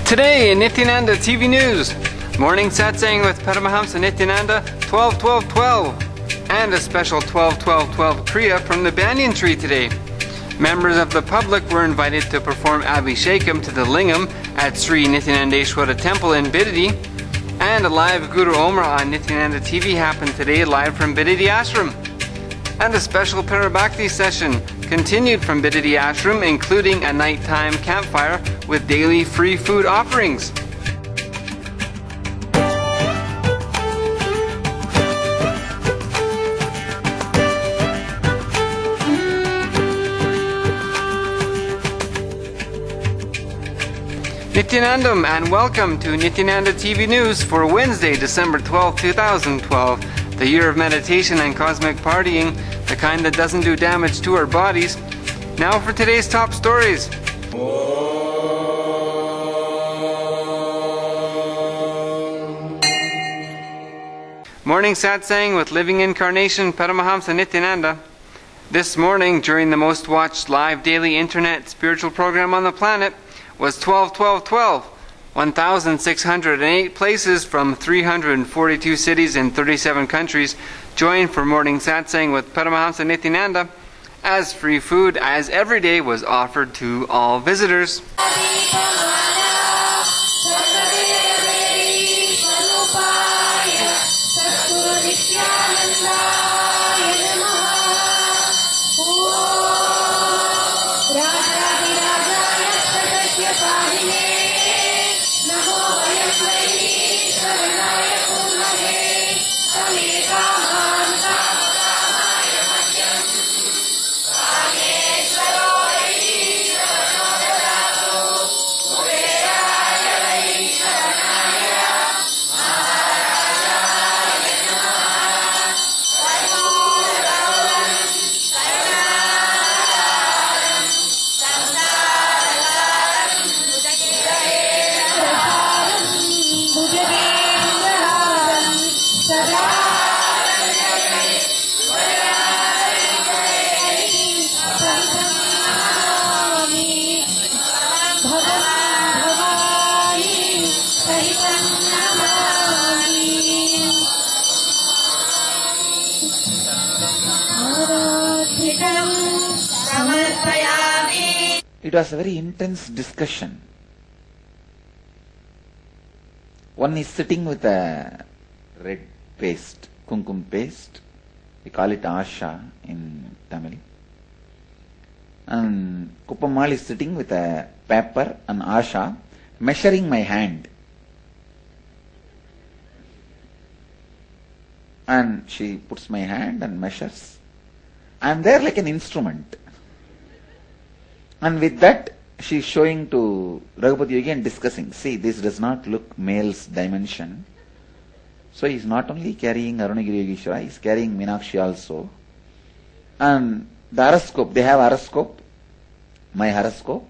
Today in Nithyananda TV News, morning Satsang with Paramahamsa Nithyananda, 12-12-12, and a special 12-12-12 Kriya from the Banyan Tree today. Members of the public were invited to perform abishekam to the lingam at Sri Nithyanandeswara Temple in Bidadi, and a live Guru Homa on Nithyananda TV happened today live from Bidadi Ashram. And a special parabhakti session continued from Bidadi Ashram, including a nighttime campfire with daily free food offerings. Nithyanandam and welcome to Nithyananda TV News for Wednesday, December 12, 2012, the year of meditation and cosmic partying, the kind that doesn't do damage to our bodies. Now for today's top stories. Morning Satsang with Living Incarnation Paramahamsa Nithyananda. This morning, during the most watched live daily internet spiritual program on the planet, was 12-12-12. 1,608 places from 342 cities in 37 countries joined for morning satsang with Paramahamsa Nithyananda, as free food as every day was offered to all visitors. It was a very intense discussion. One is sitting with a red paste, kumkum paste. We call it asha in Tamil. And Kuppamal is sitting with a paper and asha, measuring my hand. And she puts my hand and measures. I am there like an instrument. And with that, she is showing to Raghupati Yogi and discussing. See, this does not look male's dimension. So he is not only carrying Arunagiri Yogeshwara, he is carrying Meenakshi also. And the horoscope, they have horoscope, my horoscope.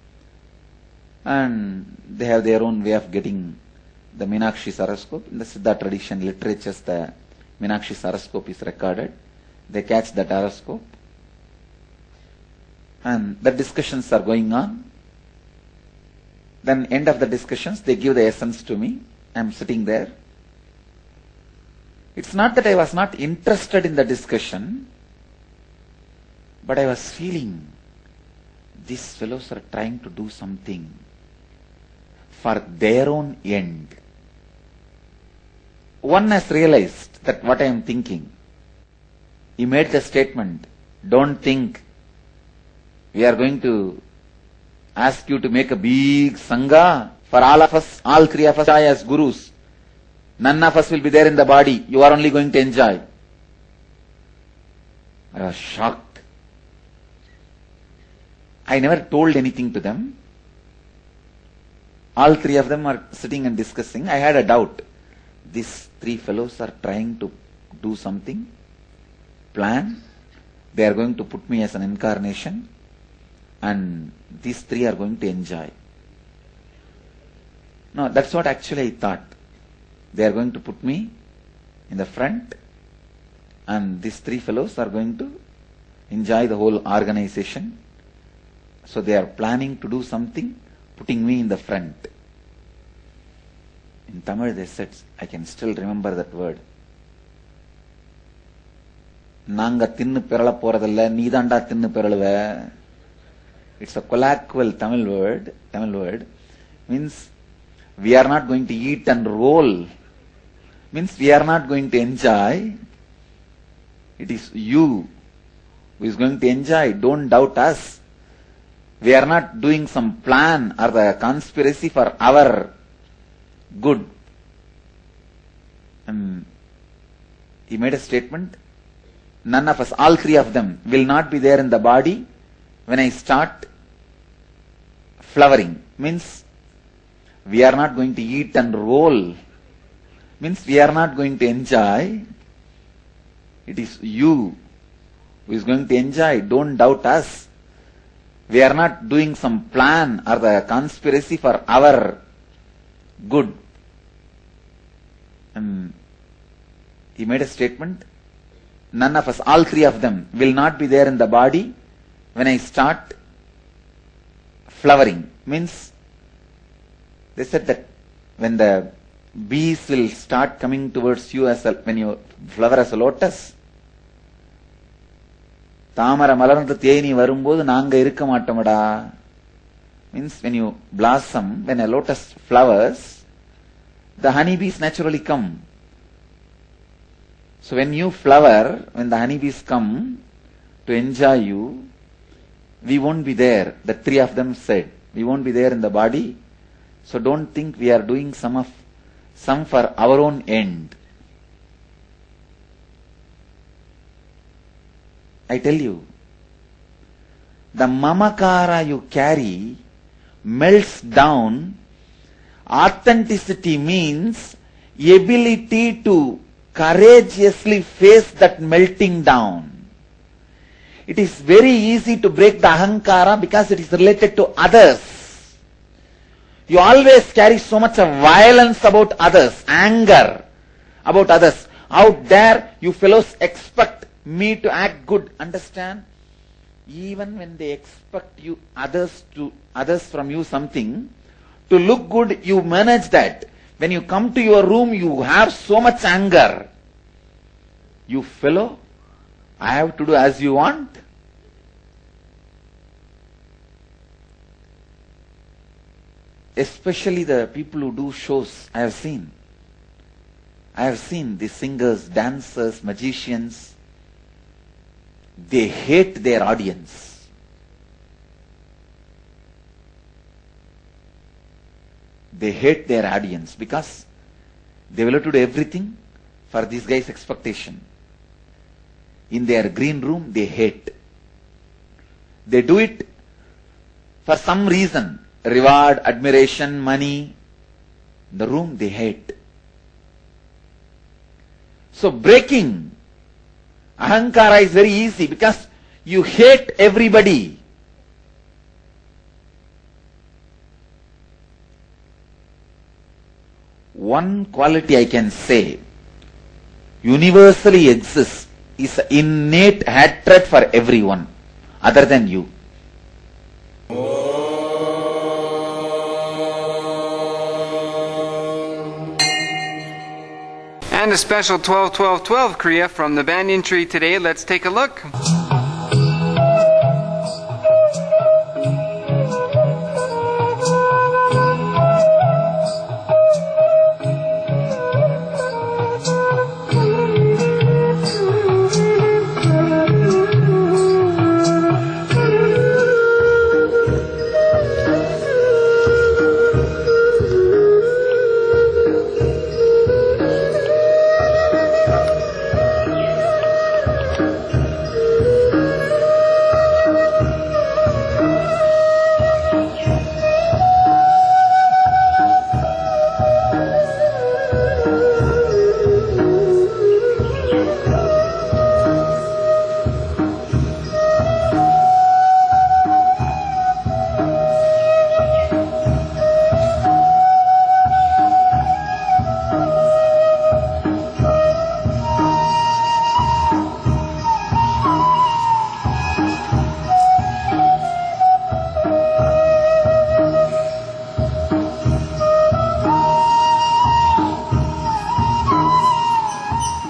And they have their own way of getting the Meenakshi's horoscope. In the Siddha tradition, literatures, the Meenakshi's horoscope is recorded. They catch that horoscope. And the discussions are going on. Then end of the discussions, they give the essence to me. I am sitting there. It's not that I was not interested in the discussion, but I was feeling these fellows are trying to do something for their own end. One has realized that what I am thinking. He made the statement, don't think we are going to ask you to make a big sangha for all of us, all three of us as gurus. None of us will be there in the body. You are only going to enjoy. I was shocked. I never told anything to them. All three of them are sitting and discussing. I had a doubt. These three fellows are trying to do something, plan. They are going to put me as an incarnation. And these three are going to enjoy. No, that's what actually I thought. They are going to put me in the front, and these three fellows are going to enjoy the whole organization. So they are planning to do something, putting me in the front. In Tamil they said, I can still remember that word. Nanga tinnu perala poradilla, needanda tinnu peralva. It's a colloquial Tamil word. Means we are not going to eat and roll. Means we are not going to enjoy. It is you who is going to enjoy. Don't doubt us. We are not doing some plan or the conspiracy for our good. And he made a statement. None of us, all three of them, will not be there in the body when I start flowering. Means we are not going to eat and roll. Means we are not going to enjoy. It is you who is going to enjoy. Don't doubt us. We are not doing some plan or the conspiracy for our good. And he made a statement. None of us, all three of them, will not be there in the body when I start flowering. Means they said that when the bees will start coming towards you when you flower as a lotus, தாமரை மலர்ந்து தேனி வரும்போது நாங்க இருக்க மாட்டோம்டா. Means when you blossom, when a lotus flowers, the honeybees naturally come. So when you flower, when the honeybees come to enjoy you, we won't be there. The three of them said, we won't be there in the body. So don't think we are doing some for our own end. I tell you, the mamakara you carry melts down. Authenticity means ability to courageously face that melting down. It is very easy to break the ahankara because it is related to others. You always carry so much of violence about others, anger about others. Out there, you fellows expect me to act good. Understand? Even when they expect you others from you something, to look good, you manage that. When you come to your room, you have so much anger. You fellow, I have to do as you want. Especially the people who do shows, I have seen the singers, dancers, magicians. They hate their audience. They hate their audience because they will have to do everything for this guy's expectation. In their green room, they hate. They do it for some reason. Reward, admiration, money. In the room, they hate. So breaking ahankara is very easy because you hate everybody. One quality I can say universally exists is innate hatred for everyone other than you. And a special 12-12-12 Kriya from the Banyan Tree today. Let's take a look.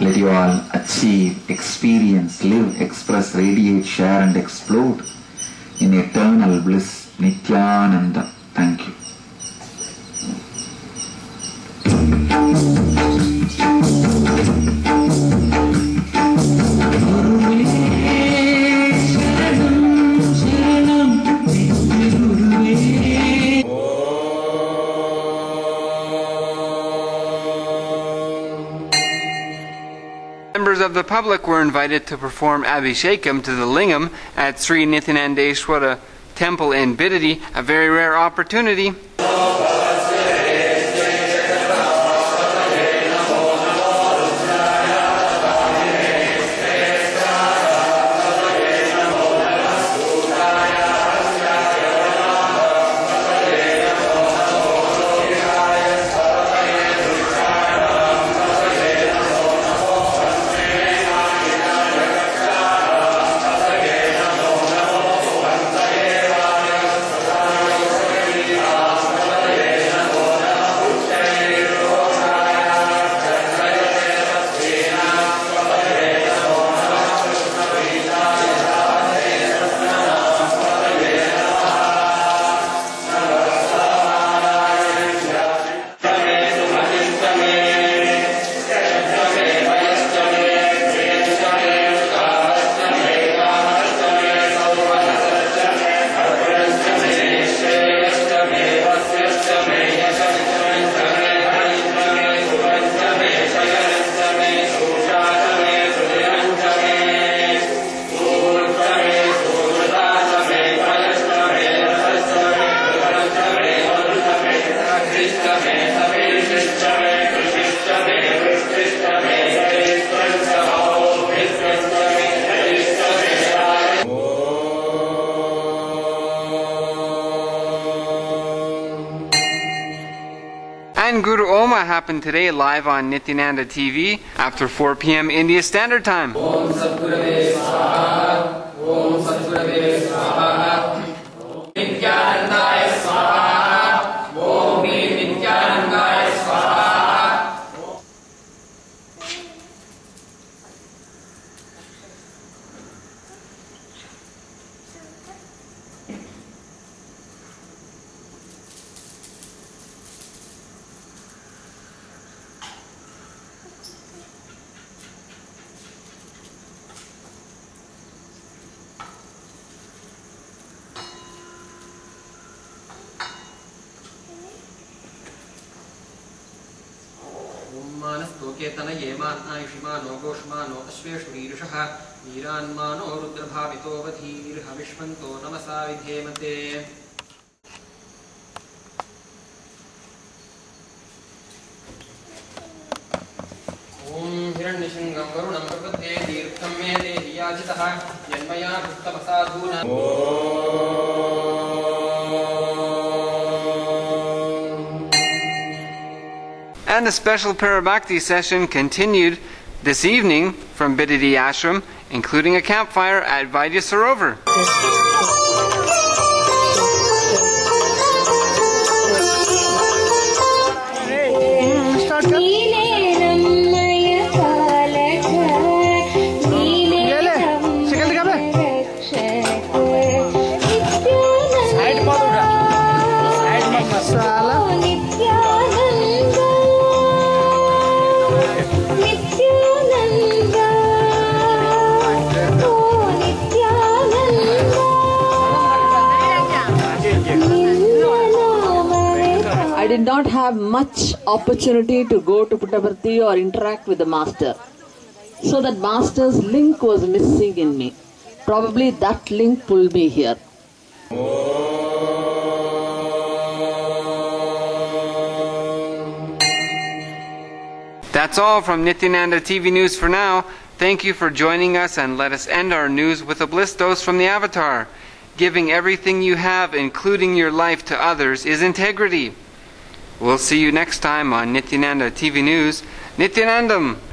Let you all achieve, experience, live, express, radiate, share and explode in eternal bliss. Nithyananda. Thank you. Members of the public were invited to perform abishekam to the lingam at Sri Nithyanandeswara Temple in Bidadi, a very rare opportunity. And Guru Homa happened today live on Nithyananda TV after 4 p.m. India Standard Time. Om Satgurave Swaha, Om Satgurave Swaha, Nithyanandaya Swaha, Om Nithyanandaya Swaha. Manastoketana Yeman Aishimano Goshmano Ashveshurishah Viranmano Rudrabhavito Vadhir Havishmanto Namasa Vidhemate. Om Hiranyashangam Varunam Prapate Dirkam Mede Hiyajitaha Yanmaya Bhuttapasadhuna. And the special parabhakti session continued this evening from Bidadi Ashram, including a campfire at Vaidya Sarovar. I did not have much opportunity to go to Puttaparthi or interact with the master. So that master's link was missing in me. Probably that link pulled me here. That's all from Nithyananda TV News for now. Thank you for joining us, and let us end our news with a bliss dose from the Avatar. Giving everything you have, including your life, to others is integrity. We'll see you next time on Nithyananda TV News. Nithyanandam!